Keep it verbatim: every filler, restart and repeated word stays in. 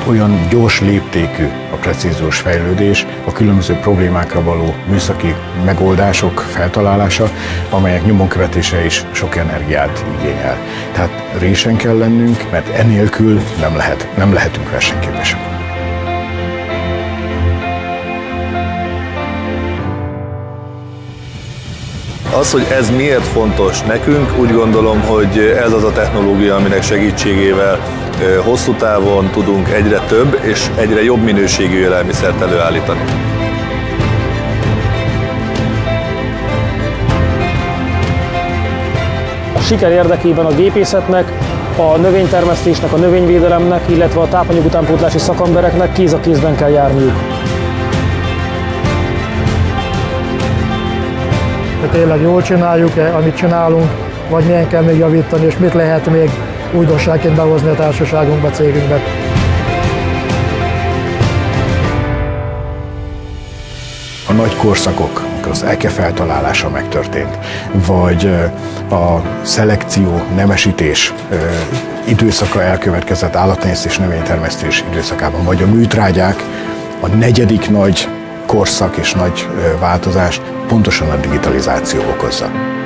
olyan gyors léptékű a precíziós fejlődés, a különböző problémákra való műszaki megoldások feltalálása, amelyek nyomon követése is sok energiát igényel. Tehát résen kell lennünk, mert enélkül nem, lehet, nem lehetünk versenyképesek. Az, hogy ez miért fontos nekünk, úgy gondolom, hogy ez az a technológia, aminek segítségével hosszú távon tudunk egyre több és egyre jobb minőségű élelmiszert előállítani. A siker érdekében a gépészetnek, a növénytermesztésnek, a növényvédelemnek, illetve a tápanyag utánpótlási szakembereknek kéz a kézben kell járniuk. Tényleg jól csináljuk-e, amit csinálunk, vagy milyen kell még javítani, és mit lehet még újdonságként behozni a társaságunkba, cégünkbe. A nagy korszakok, amikor az eke feltalálása megtörtént, vagy a szelekció, nemesítés időszaka elkövetkezett állattenyésztés, növénytermesztés időszakában, vagy a műtrágyák, a negyedik nagy korszak és nagy változást pontosan a digitalizáció okozza.